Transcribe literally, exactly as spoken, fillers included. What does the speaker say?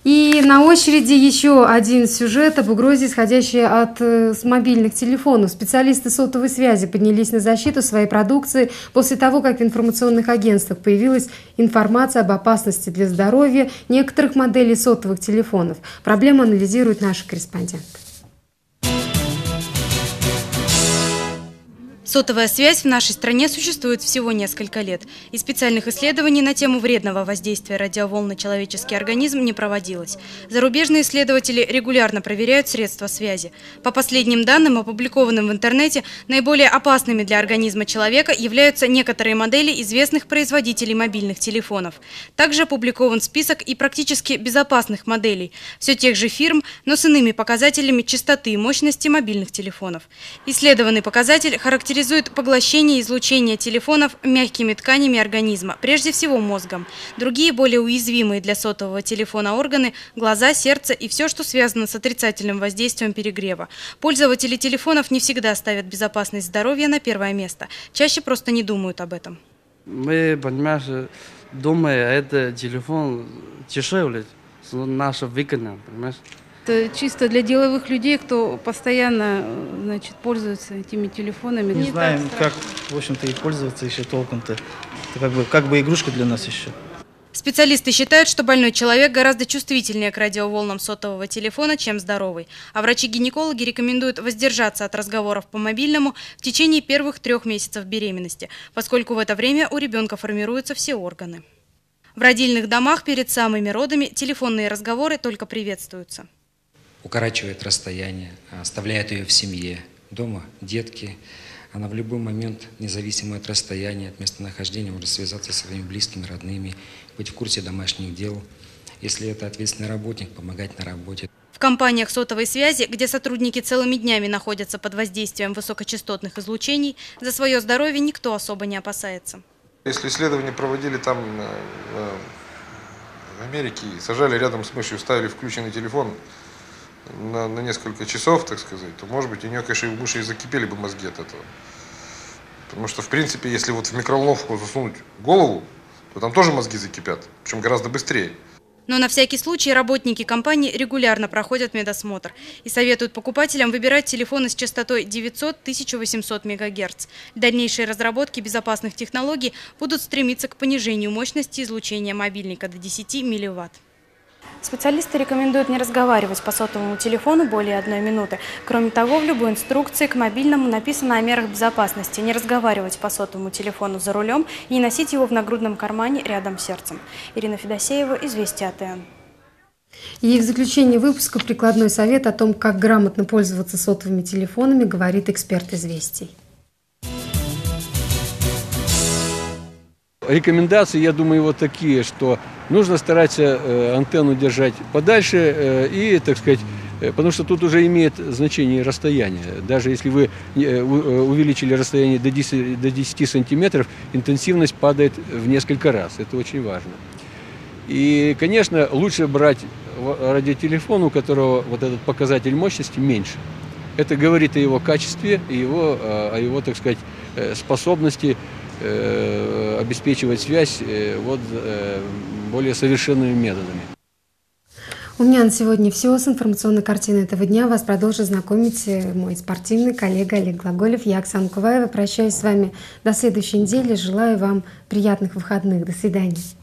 И на очереди еще один сюжет об угрозе, исходящей от э, с мобильных телефонов. Специалисты сотовой связи поднялись на защиту своей продукции после того, как в информационных агентствах появилась информация об опасности для здоровья некоторых моделей сотовых телефонов. Проблему анализируют наши корреспонденты. Сотовая связь в нашей стране существует всего несколько лет, и специальных исследований на тему вредного воздействия радиоволн на человеческий организм не проводилось. Зарубежные исследователи регулярно проверяют средства связи. По последним данным, опубликованным в интернете, наиболее опасными для организма человека являются некоторые модели известных производителей мобильных телефонов. Также опубликован список и практически безопасных моделей, все тех же фирм, но с иными показателями частоты и мощности мобильных телефонов. Исследованный показатель характеризует Характеризует поглощение излучения телефонов мягкими тканями организма, прежде всего мозгом. Другие, более уязвимые для сотового телефона органы – глаза, сердце и все, что связано с отрицательным воздействием перегрева. Пользователи телефонов не всегда ставят безопасность здоровья на первое место. Чаще просто не думают об этом. Мы, понимаешь, думаем, это телефон дешевле, наша выгодна, понимаешь? Это чисто для деловых людей, кто постоянно, значит, пользуется этими телефонами. Не, не знаем, как, в общем-то, и пользоваться еще толком-то. Это как бы, как бы игрушка для нас еще. Специалисты считают, что больной человек гораздо чувствительнее к радиоволнам сотового телефона, чем здоровый. А врачи-гинекологи рекомендуют воздержаться от разговоров по мобильному в течение первых трех месяцев беременности, поскольку в это время у ребенка формируются все органы. В родильных домах перед самыми родами телефонные разговоры только приветствуются. Укорачивает расстояние, оставляет ее в семье, дома детки. Она в любой момент, независимо от расстояния, от местонахождения, может связаться со своими близкими, родными, быть в курсе домашних дел. Если это ответственный работник, помогать на работе. В компаниях сотовой связи, где сотрудники целыми днями находятся под воздействием высокочастотных излучений, за свое здоровье никто особо не опасается. Если исследования проводили там в Америке, сажали рядом с мышью, ставили включенный телефон На, на несколько часов, так сказать, то, может быть, у нее, конечно, и у мыши и закипели бы мозги от этого. Потому что, в принципе, если вот в микроволновку засунуть голову, то там тоже мозги закипят, причем гораздо быстрее. Но на всякий случай работники компании регулярно проходят медосмотр и советуют покупателям выбирать телефоны с частотой девятьсот — тысяча восемьсот мегагерц. Дальнейшие разработки безопасных технологий будут стремиться к понижению мощности излучения мобильника до десяти милливатт. Специалисты рекомендуют не разговаривать по сотовому телефону более одной минуты. Кроме того, в любой инструкции к мобильному написано о мерах безопасности. Не разговаривать по сотовому телефону за рулем и не носить его в нагрудном кармане рядом с сердцем. Ирина Федосеева, Известия АТН. И в заключение выпуска прикладной совет о том, как грамотно пользоваться сотовыми телефонами, говорит эксперт «Известий». Рекомендации, я думаю, вот такие, что нужно стараться э, антенну держать подальше э, и, так сказать, э, потому что тут уже имеет значение расстояние. Даже если вы э, увеличили расстояние до десяти, до десяти сантиметров, интенсивность падает в несколько раз. Это очень важно. И, конечно, лучше брать радиотелефон, у которого вот этот показатель мощности меньше. Это говорит о его качестве, и его, о его, так сказать, способности обеспечивать связь вот, более совершенными методами. У меня на сегодня все. С информационной картиной этого дня вас продолжит знакомить мой спортивный коллега Олег Глаголев. Я, Оксана Куваева, прощаюсь с вами до следующей недели. Желаю вам приятных выходных. До свидания.